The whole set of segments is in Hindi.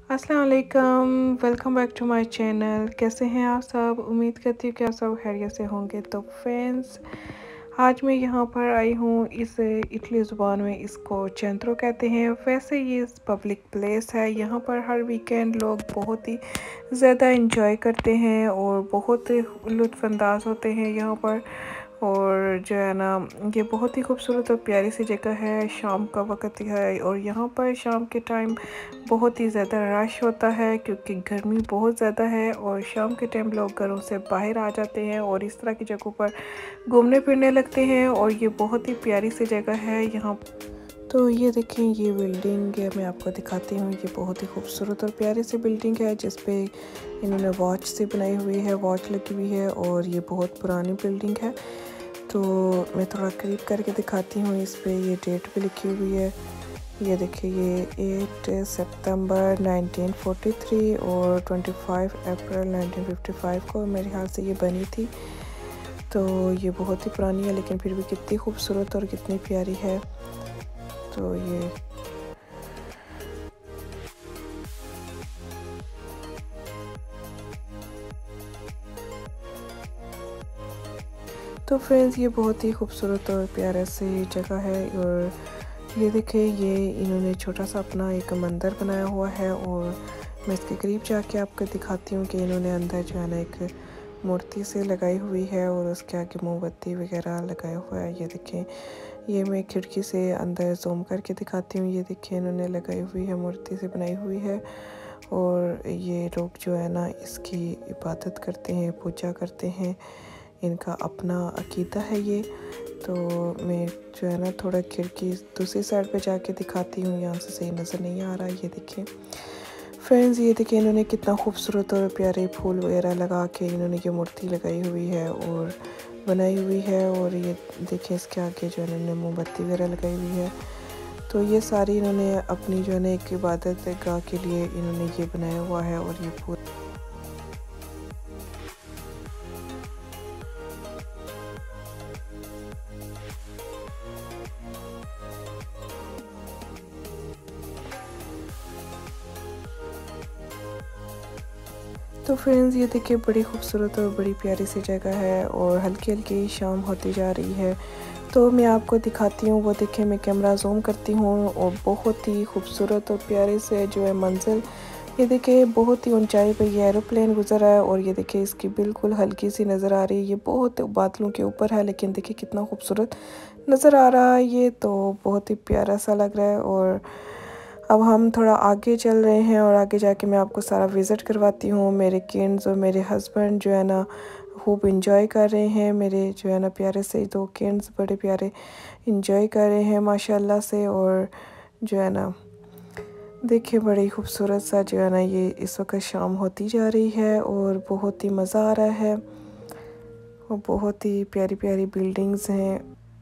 अस्सलाम वालेकुम, welcome back to my channel. कैसे हैं आप सब? उम्मीद करती हूँ कि आप सब खैरियत से होंगे। तो फ्रेंड्स, आज मैं यहाँ पर आई हूँ। इस इटली ज़ुबान में इसको चेंट्रो कहते हैं। वैसे ये पब्लिक प्लेस है। यहाँ पर हर वीकेंड लोग बहुत ही ज़्यादा इंजॉय करते हैं और बहुत लुत्फ़अंदाज होते हैं यहाँ पर। और जो है ना, ये बहुत ही खूबसूरत और प्यारी सी जगह है। शाम का वक्त है और यहाँ पर शाम के टाइम बहुत ही ज़्यादा रश होता है क्योंकि गर्मी बहुत ज़्यादा है और शाम के टाइम लोग घरों से बाहर आ जाते हैं और इस तरह की जगहों पर घूमने फिरने लगते हैं। और ये बहुत ही प्यारी सी जगह है यहाँ। तो ये देखें, ये बिल्डिंग है, मैं आपको दिखाती हूँ। ये बहुत ही खूबसूरत और प्यारी सी बिल्डिंग है जिस पे इन्होंने वॉच से बनाई हुई है, वॉच लगी हुई है और ये बहुत पुरानी बिल्डिंग है। तो मैं थोड़ा करीब करके दिखाती हूँ। इस पे ये डेट भी लिखी हुई है। ये देखिए, ये 8 सितंबर 1943 और 25 अप्रैल 1955 को मेरे ख्याल से ये बनी थी। तो ये बहुत ही पुरानी है लेकिन फिर भी कितनी खूबसूरत और कितनी प्यारी है। तो ये तो फ्रेंड्स, ये बहुत ही खूबसूरत और प्यारा सी जगह है। और ये देखें, ये इन्होंने छोटा सा अपना एक मंदिर बनाया हुआ है और मैं इसके करीब जाके आपको दिखाती हूँ कि इन्होंने अंदर जो है ना एक मूर्ति से लगाई हुई है और उसके आगे मोमबत्ती वगैरह लगाया हुआ है। ये देखें, ये मैं खिड़की से अंदर जूम करके दिखाती हूँ। ये देखिए, इन्होंने लगाई हुई है, मूर्ति से बनाई हुई है। और ये लोग जो है ना इसकी इबादत करते हैं, पूजा करते हैं। इनका अपना अकीदा है ये। तो मैं जो है ना थोड़ा खिड़की दूसरी साइड पे जाके दिखाती हूँ। यहाँ से सही नज़र नहीं आ रहा। ये देखिए फ्रेंड्स, ये देखिए इन्होंने कितना खूबसूरत और प्यारे फूल वगैरह लगा के इन्होंने ये मूर्ति लगाई हुई है और बनाई हुई है। और ये देखिए, इसके आगे जो है इन्होंने मोमबत्ती वगैरह लगाई हुई है। तो ये सारी इन्होंने अपनी जो है ना एक इबादत गाह के लिए इन्होंने ये बनाया हुआ है। और ये पूरा तो फ्रेंड्स, ये देखिए बड़ी खूबसूरत और बड़ी प्यारी सी जगह है और हल्की हल्की शाम होती जा रही है। तो मैं आपको दिखाती हूँ। वो देखिए, मैं कैमरा जूम करती हूँ और बहुत ही खूबसूरत और प्यारे से जो है मंजिल। ये देखिए, बहुत ही ऊंचाई पे ये एरोप्लेन गुजर रहा है और ये देखिए इसकी बिल्कुल हल्की सी नज़र आ रही है। ये बहुत बादलों के ऊपर है लेकिन देखिए कितना खूबसूरत नज़र आ रहा है। ये तो बहुत ही प्यारा सा लग रहा है। और अब हम थोड़ा आगे चल रहे हैं और आगे जाके मैं आपको सारा विज़िट करवाती हूँ। मेरे किड्स और मेरे हस्बैंड जो है ना खूब इंजॉय कर रहे हैं। मेरे जो है ना प्यारे से 2 किड्स बड़े प्यारे इंजॉय कर रहे हैं माशाल्लाह से। और जो है ना देखिए, बड़ी खूबसूरत सा जो है ना ये इस वक्त शाम होती जा रही है और बहुत ही मज़ा आ रहा है और बहुत ही प्यारी प्यारी बिल्डिंग्स हैं।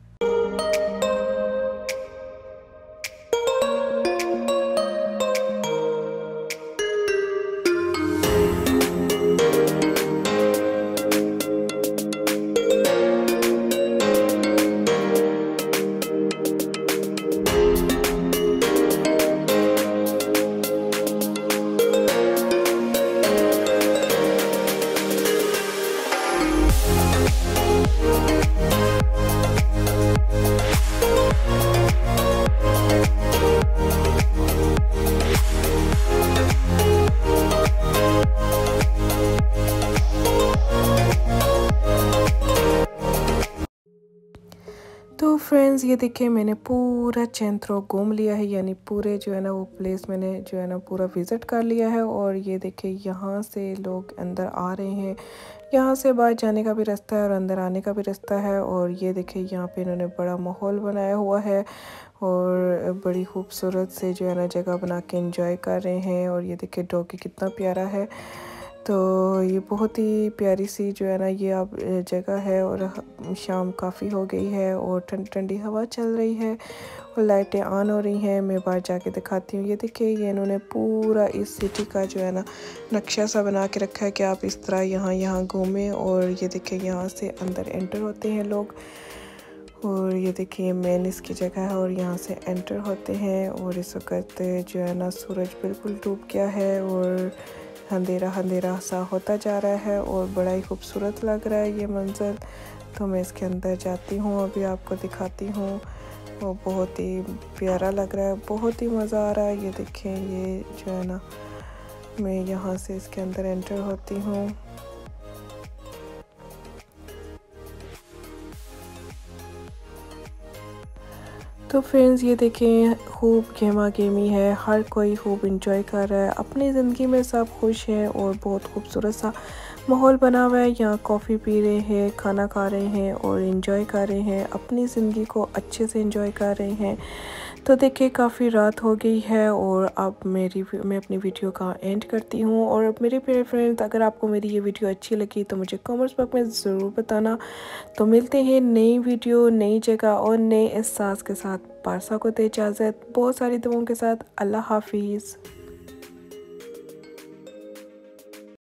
तो फ्रेंड्स, ये देखिए मैंने पूरा चेंट्रो घूम लिया है, यानी पूरे जो है ना वो प्लेस मैंने जो है ना पूरा विज़िट कर लिया है। और ये देखिए, यहाँ से लोग अंदर आ रहे हैं। यहाँ से बाहर जाने का भी रास्ता है और अंदर आने का भी रास्ता है। और ये देखिए, यहाँ पे इन्होंने बड़ा माहौल बनाया हुआ है और बड़ी खूबसूरत से जो है ना जगह बना के एंजॉय कर रहे हैं। और ये देखिए डॉगी कितना प्यारा है। तो ये बहुत ही प्यारी सी जो है ना ये अब जगह है। और शाम काफ़ी हो गई है और ठंडी ठंडी हवा चल रही है और लाइटें ऑन हो रही हैं। मैं बाहर जाके दिखाती हूँ। ये देखिए, ये इन्होंने पूरा इस सिटी का जो है ना नक्शा सा बना के रखा है कि आप इस तरह यहाँ घूमें। और ये देखिए, यहाँ से अंदर एंटर होते हैं लोग और ये देखिए मेन इसकी जगह है और यहाँ से एंटर होते हैं। और इस वक्त जो है ना सूरज बिल्कुल डूब गया है और अंधेरा अंधेरा सा होता जा रहा है और बड़ा ही खूबसूरत लग रहा है ये मंज़र। तो मैं इसके अंदर जाती हूँ, अभी आपको दिखाती हूँ। वो बहुत ही प्यारा लग रहा है, बहुत ही मज़ा आ रहा है। ये देखें, ये जो है ना मैं यहाँ से इसके अंदर एंटर होती हूँ। तो फ्रेंड्स ये देखें, खूब गेमा गेमी है, हर कोई खूब इंजॉय कर रहा है अपनी ज़िंदगी में, सब खुश हैं और बहुत खूबसूरत सा माहौल बना हुआ है। यहाँ कॉफ़ी पी रहे हैं, खाना खा रहे हैं और इंजॉय कर रहे हैं, अपनी ज़िंदगी को अच्छे से इंजॉय कर रहे हैं। तो देखिए काफ़ी रात हो गई है और अब मैं अपनी वीडियो का एंड करती हूँ। और मेरे प्यारे फ्रेंड्स, अगर आपको मेरी ये वीडियो अच्छी लगी तो मुझे कमेंट्स बॉक्स में ज़रूर बताना। तो मिलते हैं नई वीडियो, नई जगह और नए एहसास के साथ। पारसा को दे इजाज़त, बहुत सारी दुआओं के साथ। अल्लाह हाफिज़।